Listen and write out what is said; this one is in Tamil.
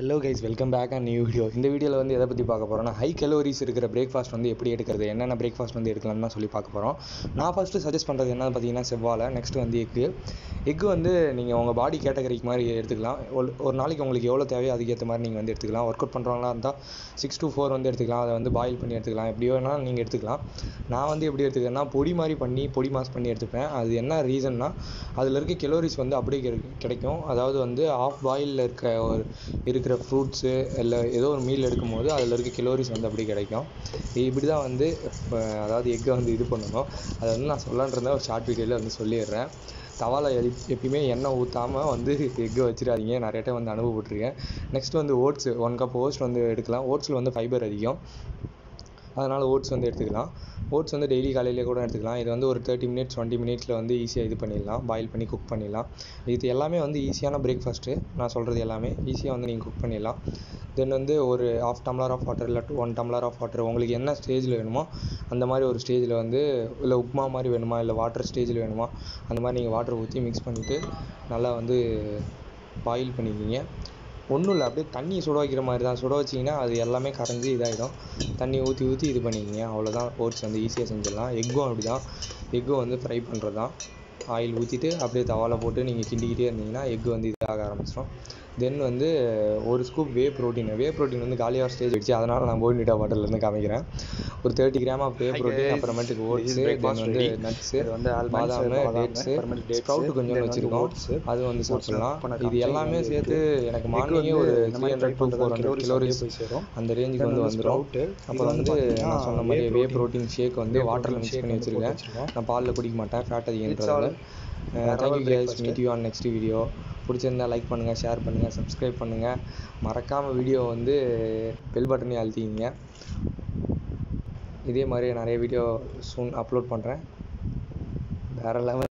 Hello guys, welcome back and new video. இந்த வீடியோவில் வந்து எதை பற்றி பார்க்க போகிறோம்னா, ஹை கலோரிஸ் இருக்கிற பிரேக்ஃபாஸ்ட் வந்து எப்படி எடுக்கிறது, என்னென்ன பிரேக்ஃபாஸ்ட் வந்து எடுக்கலாம்னு தான் சொல்லி பார்க்க போகிறோம். நான் ஃபஸ்ட்டு சஜஸ்ட் பண்ணுறது என்ன பார்த்தீங்கன்னா செவ்வாழை, நெக்ஸ்ட் வந்து எக்கு வந்து நீங்கள் உங்கள் பாடி கேட்டகரிக்கு மாதிரி எடுத்துக்கலாம். ஒரு நாளைக்கு உங்களுக்கு எவ்வளோ தேவையோ அதுக்கேற்ற மாதிரி நீங்கள் வந்து எடுத்துக்கலாம். ஒர்க் அவுட் பண்ணுறவங்களா இருந்தால் 6 to 4 வந்து எடுத்துக்கலாம். அதை வந்து பாயில் பண்ணி எடுத்துக்கலாம். எப்படி வேணாலும் நீங்கள் எடுத்துக்கலாம். நான் வந்து எப்படி எடுத்துக்கிறேன்னா பொடி மாதிரி பண்ணி பொடி மாஸ் பண்ணி எடுத்துப்பேன். அது என்ன ரீசன்னா, அதில் இருக்க கலோரிஸ் வந்து அப்படியே கிடைக்கும். அதாவது வந்து ஆஃப் பாயிலில் இருக்கிற ஃப்ரூட்ஸு இல்லை ஏதோ ஒரு மீல் எடுக்கும்போது அதில் இருக்க கலோரிஸ் வந்து அப்படி கிடைக்கும். இப்படி தான் வந்து அதாவது எக்கை வந்து இது பண்ணணும். அதை வந்து நான் சொல்லலான்றத ஒரு ஷார்ட் வீடியோவில் வந்து சொல்லிடுறேன். தவால எப்பயுமே எண்ணெய் ஊற்றாமல் வந்து எக்கை வச்சிடாதீங்க. நிறைய டைம் வந்து அனுபவப்பட்டிருக்கேன். நெக்ஸ்ட் வந்து ஓட்ஸு 1 கப் ஓட்ஸ் வந்து எடுக்கலாம். ஓட்ஸில் வந்து ஃபைபர் அதிகம், அதனால் ஓட்ஸ் வந்து எடுத்துக்கலாம். ஓட்ஸ் வந்து டெய்லி காலையிலே கூட எடுத்துக்கலாம். இது வந்து ஒரு 30 minutes 20 minutesல வந்து ஈஸியாக இது பண்ணிடலாம், பாயில் பண்ணி குக் பண்ணிடலாம். இது எல்லாமே வந்து ஈஸியான பிரேக்ஃபாஸ்ட்டு. நான் சொல்கிறது எல்லாமே ஈஸியாக வந்து நீங்கள் குக் பண்ணிடலாம். தென் வந்து ஒரு 1/2 டம்ளர் ஆஃப் வாட்டர் இல்லை 1 டம்ளர் ஆஃப் வாட்டர், உங்களுக்கு என்ன ஸ்டேஜில் வேணுமோ அந்த மாதிரி ஒரு ஸ்டேஜில் வந்து, இல்லை உப்புமா மாதிரி வேணுமா இல்லை வாட்டர் ஸ்டேஜில் வேணுமா அந்த மாதிரி நீங்கள் வாட்டர் ஊற்றி மிக்ஸ் பண்ணிவிட்டு நல்லா வந்து பாயில் பண்ணிக்கிங்க. ஒன்றும் இல்லை, அப்படியே தண்ணி சுட வைக்கிற மாதிரி தான். சுட வச்சிங்கன்னா அது எல்லாமே கரைஞ்சி இதாகிடும். தண்ணி ஊற்றி இது பண்ணிக்கிங்க, அவ்வளோதான். ஓட்ஸ் வந்து ஈஸியாக செஞ்சிடலாம். எக்கும் அப்படி தான். எக்கும் வந்து ஃப்ரை பண்ணுறது தான். ஆயில் ஊற்றிட்டு அப்படியே தவால போட்டு நீங்கள் கிண்டிக்கிட்டே இருந்தீங்கன்னா எக்கு வந்து இதாக ஆரம்பிச்சிடும். தென் வந்து ஒரு ஸ்கூப் வே ப்ரோட்டீன் வந்து காலியாக ஸ்டேஜ் ஆகிடுச்சு. அதனால் நான் போன்விட்டா பாட்டிலேருந்து காமிக்கிறேன். ஒரு 30 கிராம் ஆஃப் வே ப்ரோட்டீன், அப்புறமேட்டுக்கு ஓட்ஸு, தென் வந்து நட்ஸு, பாதாம், டேட்ஸு, ஸ்ப்ரவுட்டு கொஞ்சம் வச்சுருக்கோம், அது வந்து சாப்பிட்லாம். இது எல்லாமே சேர்த்து எனக்கு மார்னிங்கே ஒரு 300 to 400 கலோரிஸ் அந்த ரேஞ்சுக்கு வந்து வந்துடும். அப்புறம் வந்து நான் சொன்ன மாதிரி வே ப்ரோட்டீன் ஷேக் வந்து வாட்டரில் மிக்ஸ் பண்ணி வச்சுருக்கேன். நான் பாலில் குடிக்க மாட்டேன், ஃபேட் அதிகன்றதால. Thank you guys, meet you on next video. பிடிச்சிருந்தா லைக் பண்ணுங்கள், ஷேர் பண்ணுங்கள், சப்ஸ்கிரைப் பண்ணுங்கள். மறக்காமல் வீடியோ வந்து பெல் பட்டனையும் அழுத்திக்கிங்க. இதே மாதிரி நிறைய வீடியோ சூன் அப்லோட் பண்ணுறேன். வேறு லெவல்.